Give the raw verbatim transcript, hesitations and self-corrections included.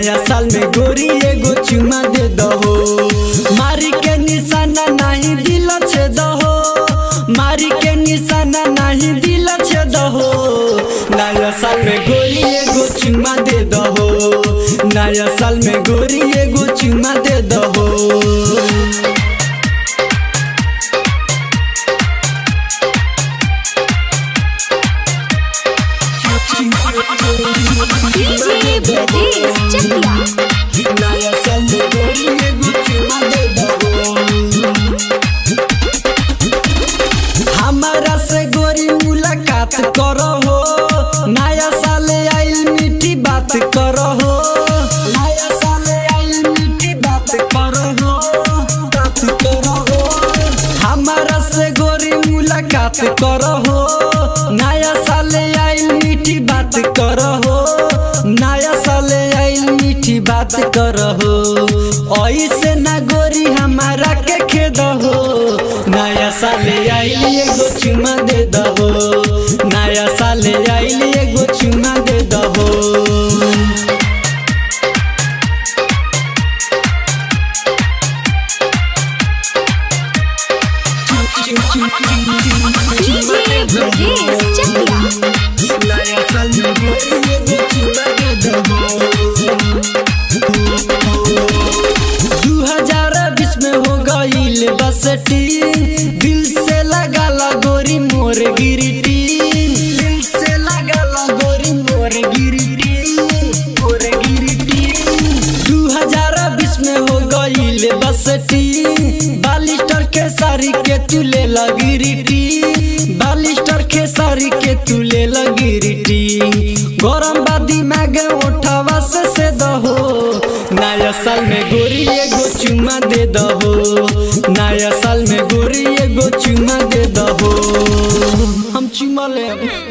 नया साल में गोरी एगो चुमा दे दहो। मारी के निशाना नहीं दिल छे दहो, मारी के निशाना नहीं दिल छे दहो। नया साल में गोरी एगो चुमा दे दहो, नया साल में गोरी एगो चुमा दे दहो। नया साल में गोरी एगो चुमा दे दहो। हमारा से गोरी मुलाकात करो हो, नया साल आइल मीठी बात करो हो, नया साल आइल मीठी बात करो हो, बात करो हो। हमारा से गोरी मुलाकात करो हो, नया साल आइल मीठी बात करो हो, नया साल आइल मीठी बात करो हो। ऐसे ना गोरी हमारा के खेद हो, नया साल आइल एगो चुमा दे दहो, नया साल आइल एगो चुमा दे दहो। नया साल में गोरी एगो चुमा दे दहो। दो हजार बीस में हो गईल बसटी, दिल से लगा ला गोरी मोर गिरटी, दिल से लगा ला गोरी मोर गिरटी, मोर गिरटी। दो हजार बीस में हो गईल बसटी, बालिस्टर के सारी के तुले लगिरटी, बालिस्टर के सारी के तुले लगिरटी। गरम बादी मागे उठावा से से दहो, नया साल में गोरी एगो चुमा दे दहो, नया साल में गोरी एगो चुमा दे दहो। हम चुमा ले